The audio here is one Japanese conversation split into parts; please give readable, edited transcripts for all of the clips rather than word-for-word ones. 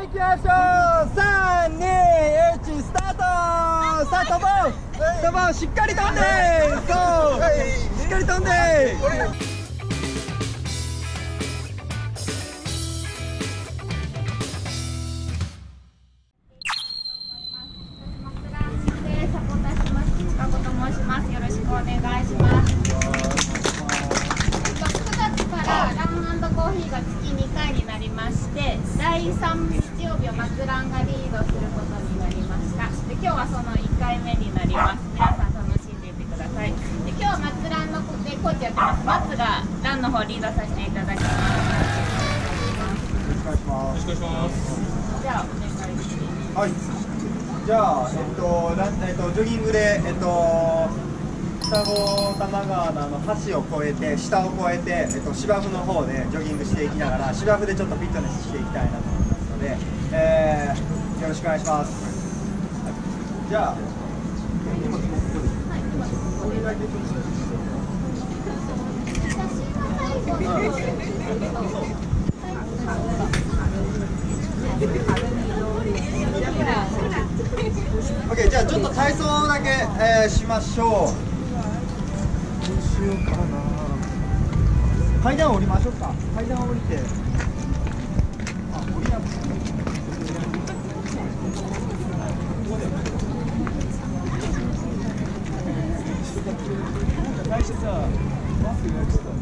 きましょう。3、2、1、スタート。さあ飛ぼう飛ぼう、しっかり飛んで、そうしっかり飛んで。 よろしくお願いします。9月からラン&コーヒーが月2回になりまして、第3日曜日を松ランがリードすることになりました。で、今日はその1回目になります。皆さん楽しんでいってください。で、今日は松ランのでコーチやってます。松がランの方リードさせていただきます。 よろしくお願いします。よろしくお願いします。 じゃあお願いします。 はい。じゃあジョギングで双子玉川の橋を越えて下を越えて芝生の方でジョギングしていきながら芝生でちょっとフィットネスしていきたいなと思いますので、よろしくお願いします。じゃあ。OK、じゃあちょっと体操だけ、しましょう。どうしようかな。階段降りましょうか。階段降りて。あ、降りなくて。来週さ、マスク予約した。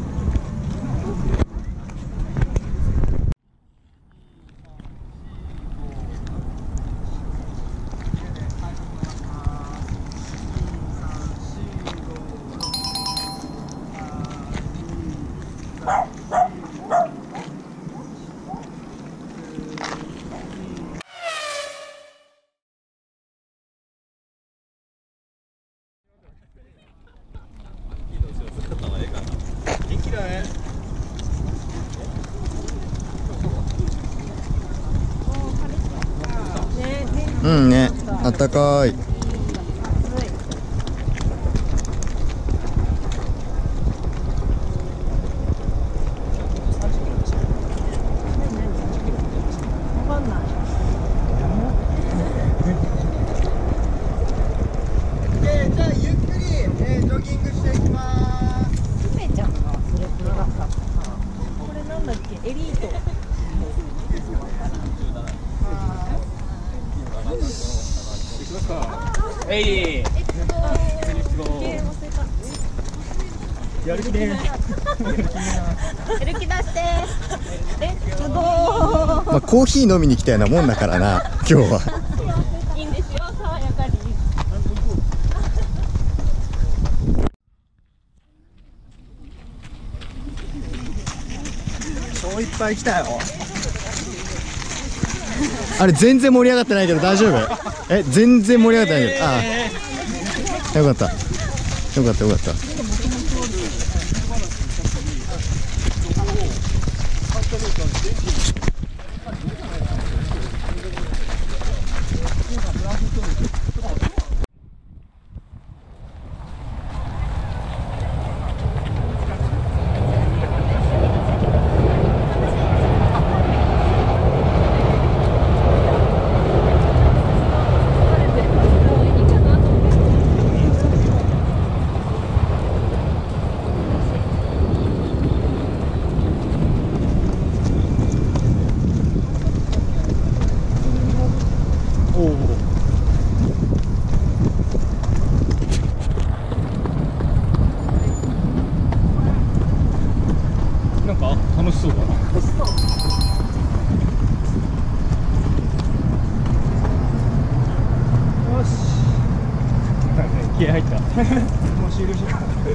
うんね、あったかい。 じゃあゆっくり、ジョギングしていきます。 ゆめちゃんがそれくらかった。これなんだっけ、エリート。 えい。やる気で。 やる気出して。レッツゴー。 まあコーヒー飲みに来たようなもんだからな、今日は。 いいんですよ、爽やかに。 超いっぱい来たよ。 あれ全然盛り上がってないけど大丈夫？全然盛り上がってないけど。ああ、よかった。よかったよかった。 なんか楽しそうだな。よし。気合入った。もう終了しよう。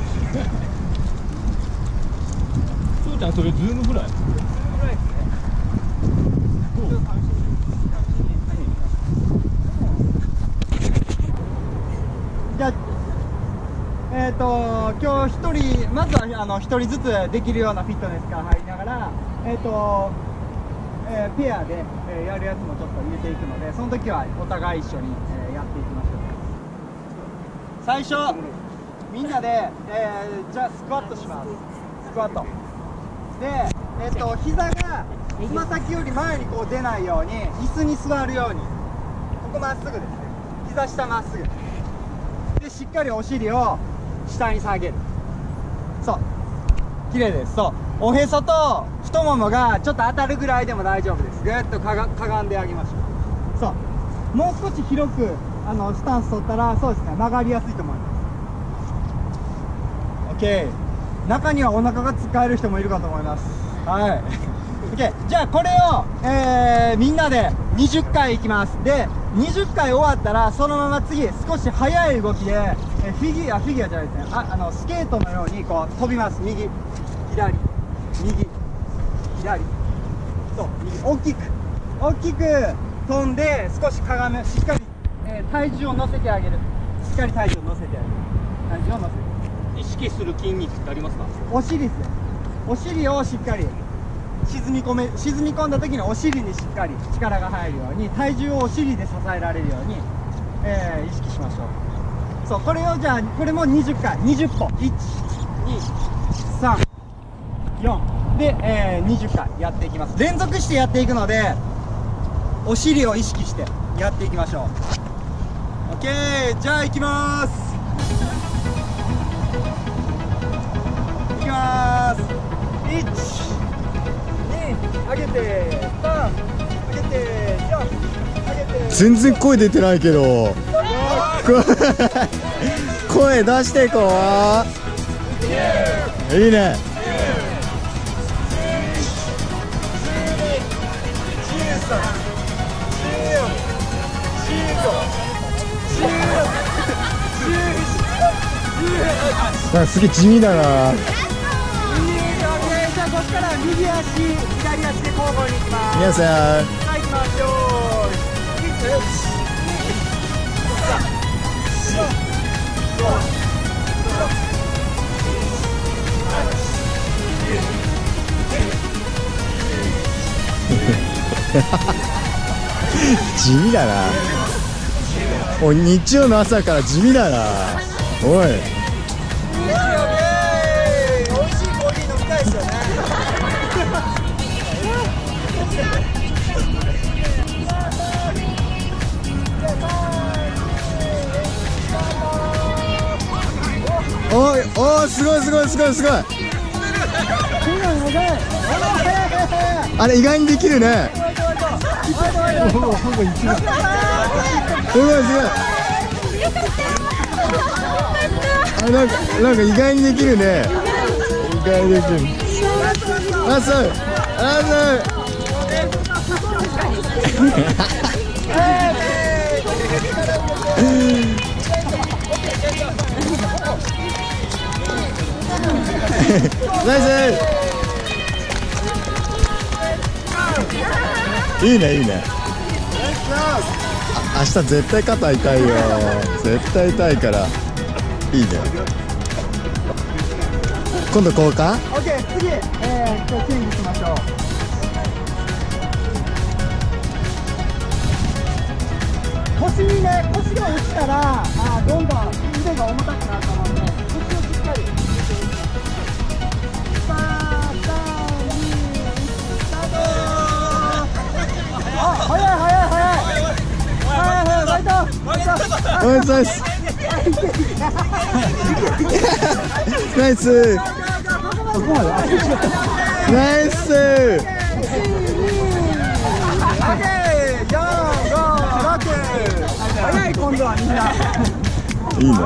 そうちゃん、それズームフライ。じゃあ、今日一人、まずは一人ずつできるようなフィットネスから入りながら、ペアで、やるやつもちょっと入れていくので、その時はお互い一緒に、やっていきましょう。最初、みんなで、じゃあスクワットします。スクワット。で、 膝がつま先より前にこう出ないように椅子に座るように、ここまっすぐですね。膝下まっすぐで、しっかりお尻を下に下げる。そう綺麗です。そう、おへそと太ももがちょっと当たるぐらいでも大丈夫です。ぐっとかがんであげましょう。そう、もう少し広くスタンス取ったら、そうですね、曲がりやすいと思います。 OK。 中にはお腹が使える人もいるかと思います。はい。 OK。 じゃあこれを、みんなで20回いきます。で20回終わったら、そのまま次少し速い動きで、フィギュアじゃないですね、スケートのようにこう飛びます。右左右左、そう右、大きく飛んで、少しかがめ、しっかり、体重を乗せてあげる。しっかり体重を乗せてあげる。体重を乗せる。 意識する筋肉ってありますか？ お尻ですね。お尻をしっかり沈み込んだ時にお尻にしっかり力が入るように、体重をお尻で支えられるように、意識しましょう。そう、これをじゃあ、これも20回、20歩、1、2、3、4で、20回やっていきます。連続してやっていくので、お尻を意識してやっていきましょう。 OK。 じゃあいきまーす。いきまーす。1、2、上げて、3、上げて、4、上げて。 全然声出てないけど声出していこう。いいね。なんかすげえ地味だな。 じゃあここから右足、左足で交互にいきます。 皆さん、 はい、行きましょう。 地味だな。おい、日曜の朝から地味だな。おい。 美味しいコーヒー飲みたいですよね。 おい、おい、すごいすごいすごいすごい。あれ意外にできるね。すごいすごい。あ、なんか意外にできるね。意外にできる。あ、そう。あ、そう。ナイス。いいね、いいね。明日絶対肩痛いよ。絶対痛いから。いいね。今度交換？ OK、次、チェンジしましょう。腰にね、腰が落ちたら、どんどん腕が重たくなると思うので、腰をしっかり入れていきます。3、2、1、スタート。あ、早い。ファイト。 ナイスナイス。ナイス。ナイス。 早い、今度はみんな。 いいね。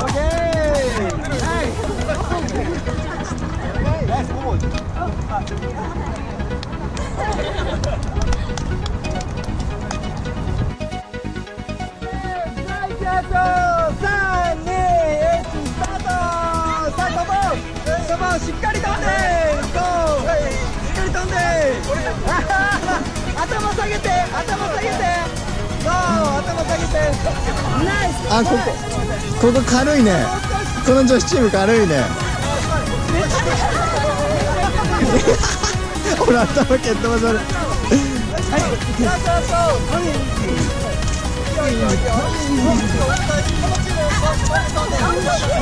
しっかり飛んで、しっかり飛んで、頭下げて、そう、頭下げて、ナイス。 あ、ここ軽いね。この女子チーム軽いね。ほら、頭蹴っ飛ばされる。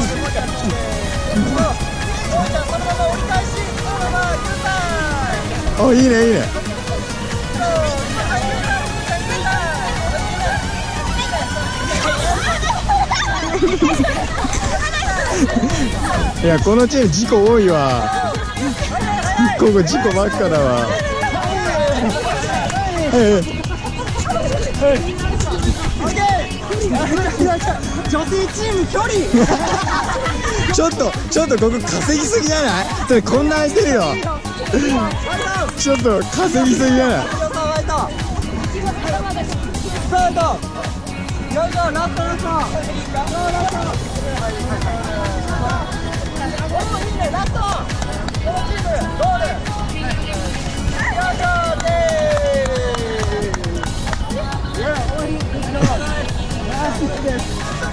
そのまま折り返し、そのまま U ターン。 お、いいねいいね。いや、このチーム事故多いわ。ここ事故ばっかだわ。 女性チーム距離ちょっとここ稼ぎすぎじゃない？ちょっと混乱してるよ。ちょっと稼ぎすぎじゃない？ スタート。よいしょ、ラストラスト。おー、いいね、ラスト。このチームゴール。よいしょ、でー。いや、おいしい。ナイスです。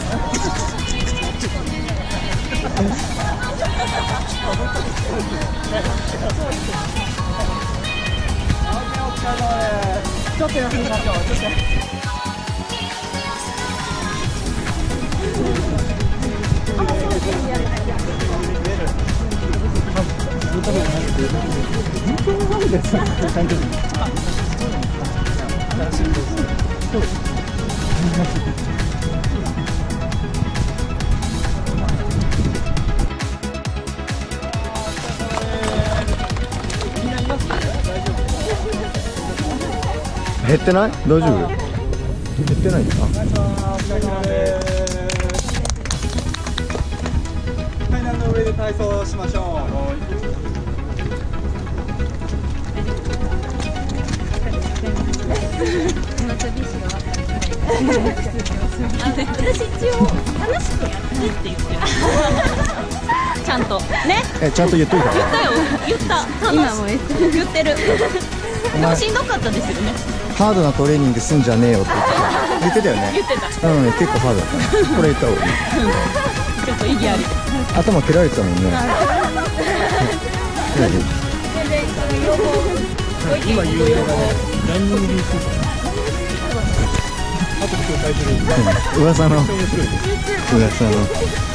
ちょっと休みましょう。 減ってない？大丈夫？減ってない？ 階段の上で体操しましょう。 私一応楽しくやってって言ってる。ちゃんとね。 ちゃんと言っといた。 言ったよ。言った。今も言ってる。でもしんどかったですよね。 ハードなトレーニングすんじゃねえよって言ってたよね。 言ってた。 うん、結構ハードだった。これ言った方がいい。 ちょっと意義あり。 頭蹴られてたもんね。 今有名だね。ランニングについて。あと紹介する。 噂の。 面白い。 噂の。